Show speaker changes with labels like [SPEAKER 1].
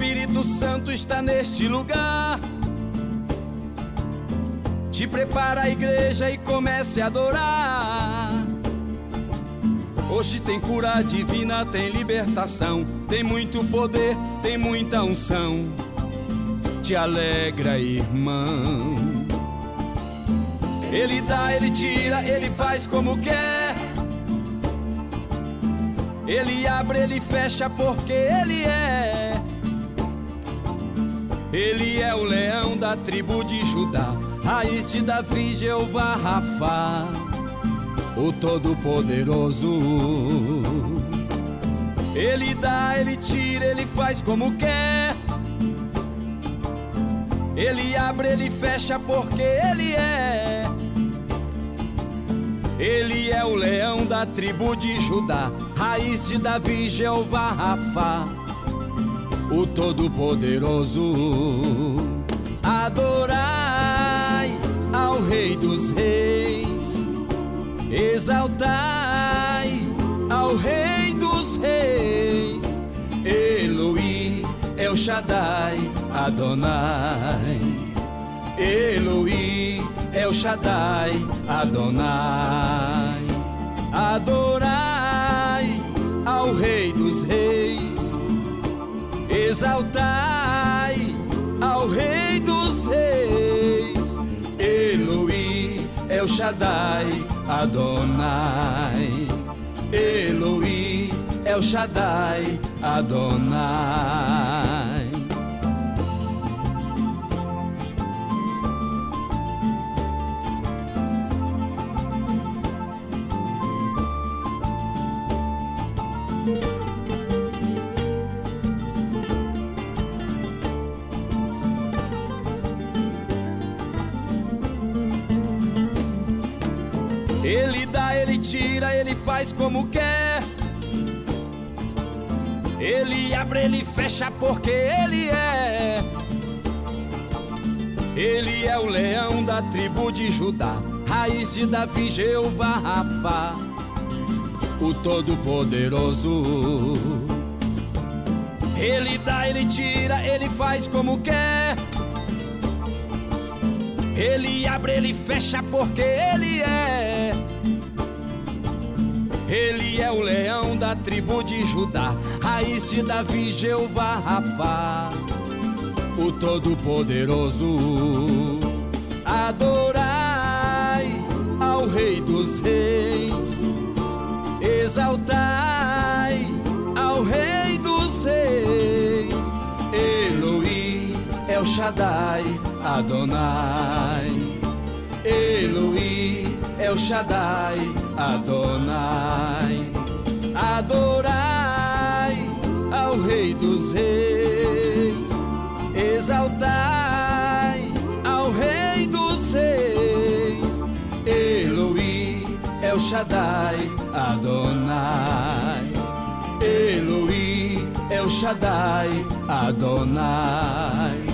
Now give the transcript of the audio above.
[SPEAKER 1] Espírito Santo está neste lugar. Te prepara a igreja e comece a adorar. Hoje tem cura divina, tem libertação, tem muito poder, tem muita unção. Te alegra, irmão. Ele dá, ele tira, ele faz como quer. Ele abre, ele fecha porque ele é. Ele é o leão da tribo de Judá, raiz de Davi, Jeová Rafá, o Todo-Poderoso. Ele dá, ele tira, ele faz como quer. Ele abre, ele fecha porque ele é. Ele é o leão da tribo de Judá, raiz de Davi, Jeová Rafá, o Todo-Poderoso. Adorai ao Rei dos Reis, exaltai ao Rei dos Reis. Eloí, El Shaddai, Adonai. Eloí, El Shaddai, Adonai. Adorai ao Rei dos Reis, exaltai ao Rei dos Reis. Eloí, El Shaddai, Adonai. Eloí, El Shaddai, Adonai. Ele dá, ele tira, ele faz como quer. Ele abre, ele fecha porque ele é. Ele é o leão da tribo de Judá, raiz de Davi, Jeová Rafá, o Todo-Poderoso. Ele dá, ele tira, ele faz como quer. Ele abre, ele fecha porque ele é. Ele é o leão da tribo de Judá, raiz de Davi, Jeová Rafá, o Todo-Poderoso. Adorai ao Rei dos Reis, exaltai ao Rei dos Reis. Eloí, El Shaddai, Adonai. Eloí, El Shaddai, Adonai. Adorai ao Rei dos Reis, exaltai ao Rei dos Reis. Eloí, El Shaddai, Adonai. Eloí, El Shaddai, Adonai.